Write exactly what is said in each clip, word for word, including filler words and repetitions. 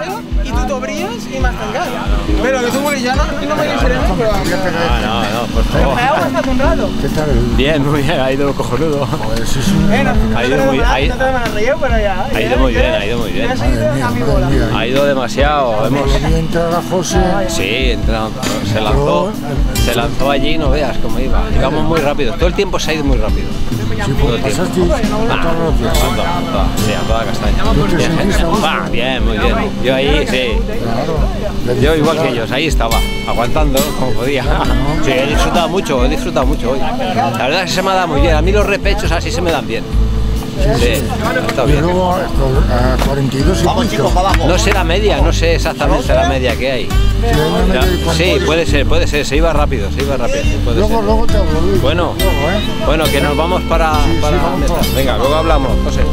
paseo y tú te brillas y más tancat. Pero que tú porque ya no, no me dices nada, pero... No, no, no, por favor. ¿Me hago hasta un rato? ¿Qué tal? Bien, muy bien, ha ido cojonudo. Joder, sí, sí. Bueno, Ha ido muy bien. Ha ido muy bien, ha ido muy bien. Madre mía, madre mía. Ha ido demasiado, hemos... Entra la José. Sí, entra- se lanzó, se lanzó allí y no veas cómo iba. Íbamos muy rápido, todo el tiempo se ha ido muy rápido. Sí, Todo el pues tiempo. pasaste Ah, a todos los días. a toda, a toda, sí, a toda castaña. Bien, gente. Va, bien, muy bien. Yo ahí, sí. Claro. Yo igual que ellos, ahí estaba, aguantando como podía. Sí, he disfrutado mucho, he disfrutado mucho hoy. La verdad es que se me ha dado muy bien. A mí los repechos así se me dan bien. Sí, está Y bien. luego a cuarenta y dos y pico. No sé la media, no sé exactamente la media que hay. Sí, hay una media de Ya, cuarenta y sí, dos. puede ser, puede ser, se iba rápido, se iba rápido. Puede Luego, ser. luego te hablo, Luis. Bueno, Luego, ¿eh? bueno, que nos vamos para, Sí, sí, para vamos Meta. todos. Venga, luego hablamos, José.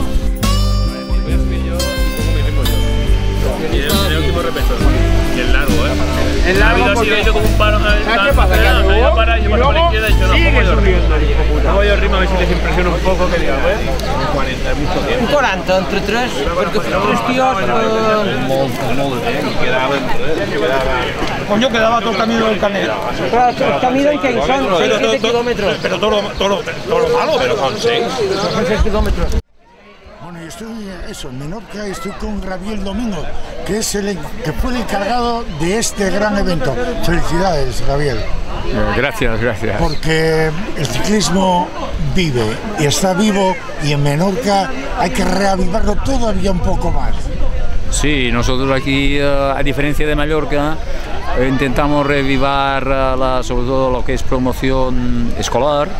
Y el, el último repecho. Y el largo, ¿eh? El largo Ha habido así, porque- ha hecho como un paro. ¿Sabes qué pasa? Que Me luego- iba a parar y yo y paso por la luego izquierda y he dicho, no, sigue pongo yo ritmo. subiendo el hijo puta. Pongo yo ritmo a ver si les impresiona un poco, que diga, ¿ves? cuarenta, mucho Un tiempo. quaranta, entre tres, perquè tres tios... Eh... Molt, molt bé, i quedava... Coño, quedaba todo el camino del Canelo. Claro, el camino en que son seis siete kilómetros. Pero todo lo, todo, lo, todo lo malo, pero son seis. Son seis kilómetros. Bueno, yo estoy, eso, en Menorca, estoy con Gabriel Domingo, que, es el, que fue el encargado de este gran evento. Felicidades, Gabriel, Gracias, gracias. porque el ciclismo vive y está vivo, y en Menorca hay que reavivarlo todavía un poco más. Sí, nosotros aquí, eh, a diferencia de Mallorca, eh, intentamos revivar eh, la- sobre todo lo que es promoción escolar,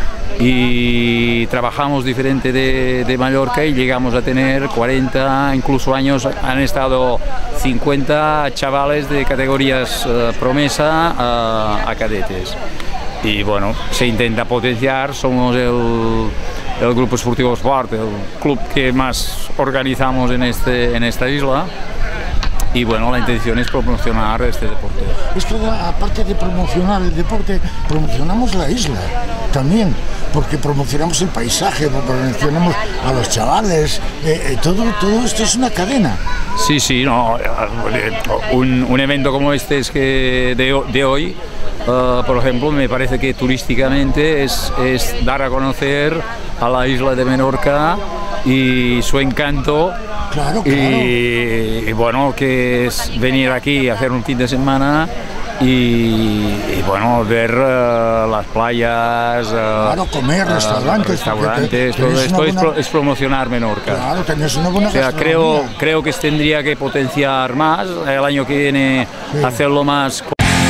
y trabajamos diferente de, de Mallorca, y llegamos a tener cuarenta, incluso años, han estado cincuenta chavales de categorías eh, promesa a, a cadetes. Y bueno, se intenta potenciar, somos el, el Grupo Esportivo Sport, el club que más organizamos en, este, en esta isla, y bueno, la intención es promocionar este deporte. Es que aparte de promocionar el deporte, promocionamos la isla también, porque promocionamos el paisaje, promocionamos a los chavales, eh, eh, todo, todo esto es una cadena. Sí, sí, no, eh, un, un evento como este es que de, ho- de hoy, eh, por ejemplo, me parece que turísticamente es, es dar a conocer a la isla de Menorca y su encanto. Claro, claro. Y, y bueno, que es venir aquí a hacer un fin de semana y, y bueno, ver eh, las playas, eh, Claro, comer, eh, restaurantes, restaurantes, porque te- todo tenés esto una es, buena- pro- es promocionar Menorca. Claro, tenés una buena O sea, creo, gastronomía. creo que se tendría que potenciar más, el año que viene Sí. hacerlo más.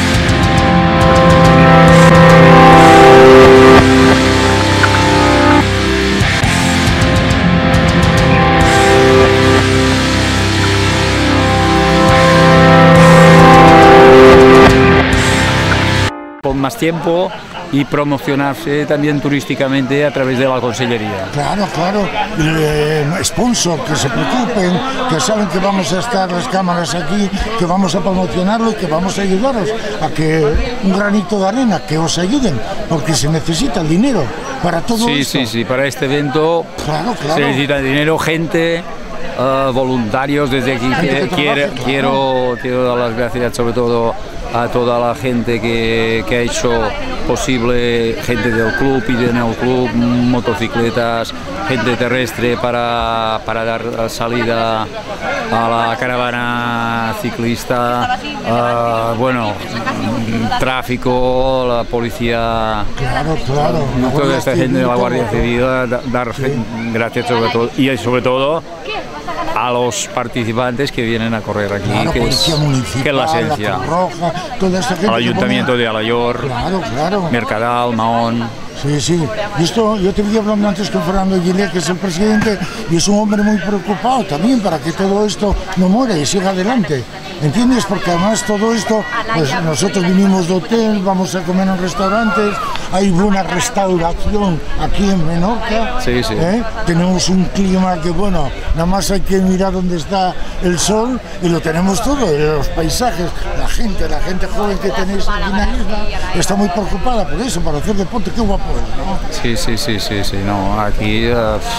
Con más tiempo, y promocionarse también turísticamente a través de la Consellería. Claro, claro, eh, sponsor, que se preocupen, que saben que vamos a estar las cámaras aquí, que vamos a promocionarlo y que vamos a ayudaros a que un granito de arena, que os ayuden, porque se necesita el dinero para todo Sí, esto. sí, sí, para este evento Claro, claro. se necesita dinero, gente, eh, voluntarios. Desde aquí Gente que que- trabaje, quiero, claro. quiero, quiero dar las gracias sobre todo a toda la gente que, que ha hecho posible, gente del club y de el club, motocicletas, gente terrestre para, para dar salida a la caravana ciclista, eh, bueno, tráfico, la policía, Claro, claro. la toda Guardia esta Civil, gente de la todo, Guardia todo. Civil, da- dar gracias sobre todo, y sobre todo a los participantes que vienen a correr aquí, Claro, que, es, Policía Municipal, que es la esencia. Cruz Roja, toda esta gente Al que Ayuntamiento pone- de Alayor, Claro, claro. Mercadal, Mahón. Sí, sí. Y esto, yo te vi hablando antes con Fernando Gilet, que es el presidente, y es un hombre muy preocupado también para que todo esto no muera y siga adelante. ¿Entiendes? Porque además todo esto, pues nosotros vinimos de hotel, vamos a comer en restaurantes, hay buena restauración aquí en Menorca. Sí, sí. ¿eh? Tenemos un clima que, bueno, nada más hay que mirar dónde está el sol y lo tenemos todo, y los paisajes, la gente, la gente joven que tenéis aquí en la isla está muy preocupada por eso, para hacer deporte. Qué guapo es, ¿no? Sí, sí, sí, sí, sí, no, aquí eh,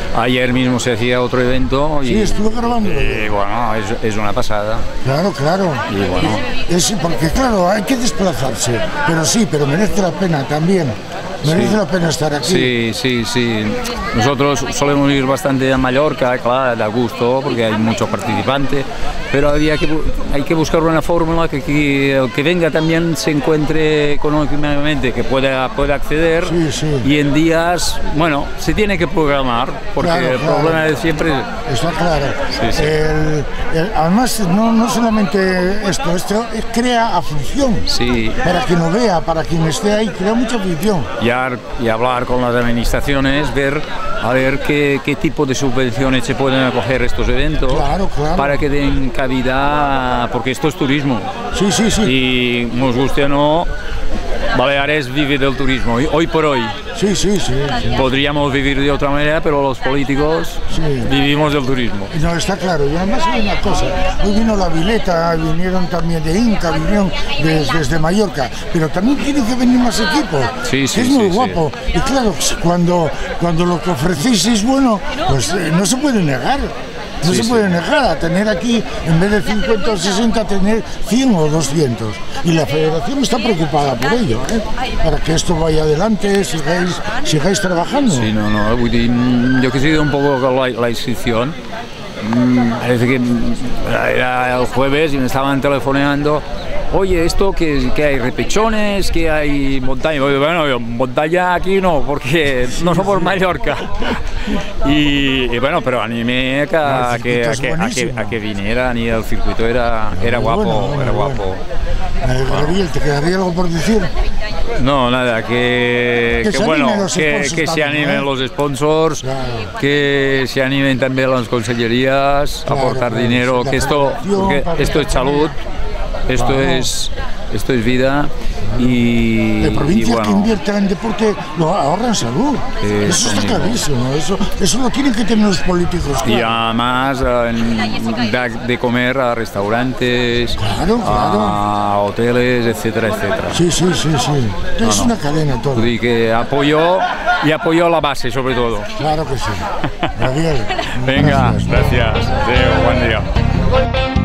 Ayer mismo se hacía otro evento y, Sí, estuve grabando. y bueno, es, es una pasada. Claro, claro. Y bueno. Es, porque claro, hay que desplazarse, pero sí, pero merece la pena también. Merece Sí. la pena estar aquí. Sí, sí, sí. Nosotros solemos ir bastante a Mallorca, claro, da gusto porque hay muchos participantes, pero había que, bu- hay que buscar una fórmula que, que el que venga también se encuentre económicamente, que pueda, pueda acceder. Sí, sí. Y en días, bueno, se tiene que programar, porque Claro, el claro. problema de siempre... Está claro. Sí, sí. El- el- además, no, no solamente esto, esto crea afición. Sí. Para quien lo vea, para quien esté ahí, crea mucha afición. Y, ar- y hablar con las administraciones, ver a ver qué, qué tipo de subvenciones se pueden acoger estos eventos Claro, claro. para que den cabida, porque esto es turismo Sí, sí, sí. y nos guste o no, Baleares vive del turismo y hoy por hoy. Sí, sí, sí. sí. Podríamos vivir de otra manera, pero los políticos Sí. vivimos del turismo. No, está claro. Y además hay una cosa. Hoy vino la Vileta, vinieron también de Inca, vinieron des- desde Mallorca. Pero también tiene que venir más equipos. Sí, sí, que es muy sí, guapo. Y claro, cuando, cuando lo que ofrecéis es bueno, pues eh, no se puede negar. No Sí, se sí. puede negar a tener aquí, en vez de cincuenta o sesenta, tener cien o doscientos. Y la federación está preocupada por ello, ¿eh? Para que esto vaya adelante, sigáis, sigáis trabajando. Sí, no, no, vull dir, mm, yo que he sido un poco con la, la inscripción, mm, parece que mm, era el jueves y me estaban telefoneando, oye, esto que, que hay repechones, que hay montaña. Bueno, yo, montaña aquí no, porque no somos Mallorca. Y, y bueno, pero animé No, a el que, a, circuito que, es a, que, buenísimo. a que vinieran y el circuito era, era Muy guapo, bueno, bueno, era bueno. guapo. Eh, Gabriel, ¿te quedaría algo por decir? No, nada, que, Que que se bueno, animen los que, sponsors que se también, animen ¿eh? los sponsors, Claro. que se animen también las consellerías, Claro, aportar claro, dinero, sí, la que esto, federación, porque para esto es que- salud, esto Claro. es, esto es vida y, De y provincias que bueno, inviertan en deporte lo ahorran salud. Eso Eso está mismo. clarísimo. Eso, eso lo tienen que tener los políticos. y Claro. además eh, en- da de comer a restaurantes, Claro, claro. a hoteles, etcétera, etcétera. Sí, sí, sí, sí. Es no. una cadena todo. Y que apoyó y apoyó la base sobre todo. Claro que sí. Gabriel. Venga, gracias. gracias. Adeu, buen día.